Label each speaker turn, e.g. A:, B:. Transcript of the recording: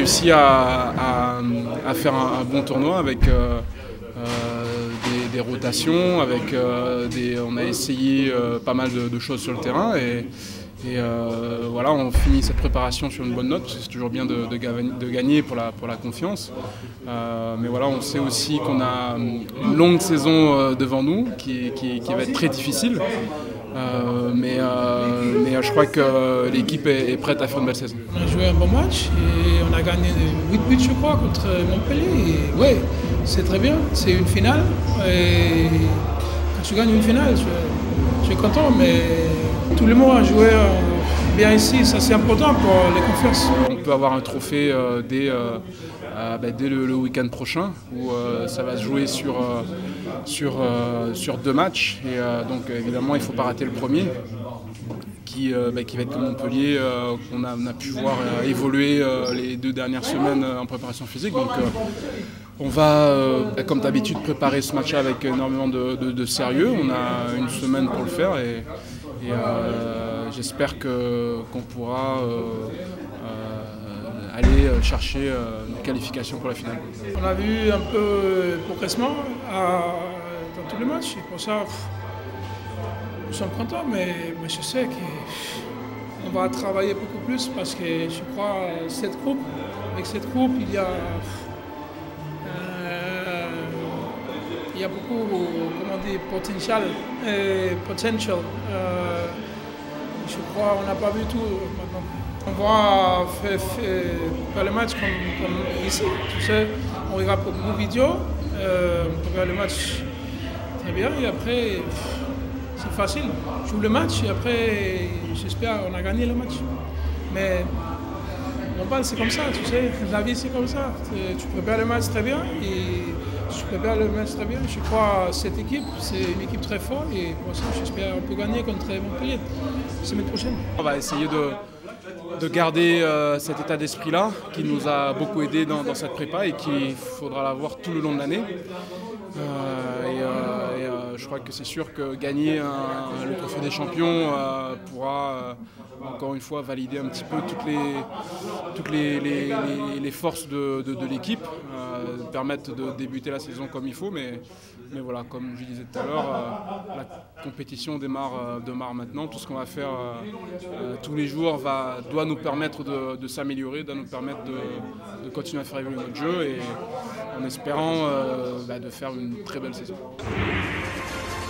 A: réussi à faire un bon tournoi avec des rotations, on a essayé pas mal de choses sur le terrain et voilà, on finit cette préparation sur une bonne note, parce que c'est toujours bien de gagner pour la confiance. Mais voilà, on sait aussi qu'on a une longue saison devant nous qui va être très difficile. Mais je crois que l'équipe est prête à faire une belle saison.
B: On a joué un bon match et on a gagné 8 buts je crois contre Montpellier. Oui, c'est très bien, c'est une finale. Et quand tu gagnes une finale, je suis content, mais tout le monde a joué bien ici, ça c'est important pour les confiances.
A: On peut avoir un trophée dès le week-end prochain, où ça va se jouer sur 2 matchs. Et donc évidemment, il ne faut pas rater le premier, qui va être comme Montpellier, qu'on a pu voir évoluer les 2 dernières semaines en préparation physique. Donc on va, comme d'habitude, préparer ce match avec énormément de sérieux. On a une semaine pour le faire et j'espère qu'on pourra aller chercher une qualification pour la finale.
B: On a vu un peu progressement dans tous les matchs. Et pour ça, nous sommes contents, mais je sais qu'on va travailler beaucoup plus parce que je crois avec cette groupe, il y a beaucoup, comment dire, potentiel. Je crois qu'on n'a pas vu tout maintenant. On va faire le match comme ici, tu sais. On regarde beaucoup de vidéos, on peut faire le match très bien et après, c'est facile. On joue le match et après, j'espère qu'on a gagné le match. Mais normal, c'est comme ça, tu sais. La vie, c'est comme ça. Tu prépares le match très bien et je prépare le match très bien. Je crois que cette équipe, c'est une équipe très forte et pour ça, j'espère qu'on peut gagner contre Montpellier la semaine prochaine.
A: On va essayer de garder cet état d'esprit-là qui nous a beaucoup aidé dans cette prépa et qu'il faudra l'avoir tout le long de l'année. Je crois que c'est sûr que gagner le trophée des champions pourra encore une fois valider un petit peu toutes les forces de l'équipe, permettre de débuter la saison comme il faut. Mais voilà, comme je disais tout à l'heure, la compétition démarre maintenant. Tout ce qu'on va faire tous les jours doit nous permettre de s'améliorer, doit nous permettre de continuer à faire évoluer notre jeu et en espérant de faire une très belle saison.